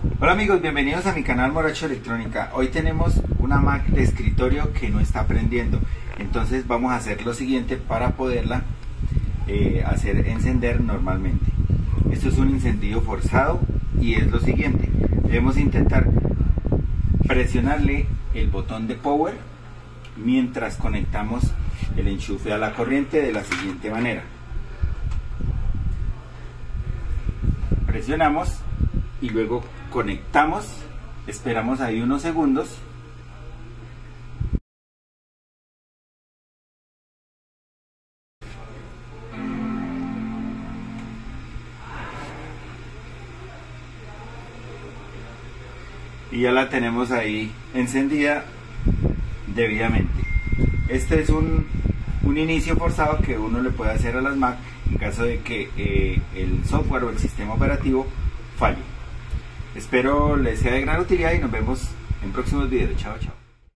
Hola amigos, bienvenidos a mi canal Moracho Electrónica. Hoy tenemos una Mac de escritorio que no está prendiendo, entonces vamos a hacer lo siguiente para poderla hacer encender normalmente. Esto es un encendido forzado y es lo siguiente: debemos intentar presionarle el botón de power mientras conectamos el enchufe a la corriente de la siguiente manera. Presionamos y luego conectamos, esperamos ahí unos segundos y ya la tenemos ahí encendida debidamente. Este es un inicio forzado que uno le puede hacer a las Mac en caso de que el software o el sistema operativo falle. Espero les sea de gran utilidad y nos vemos en próximos videos. Chao, chao.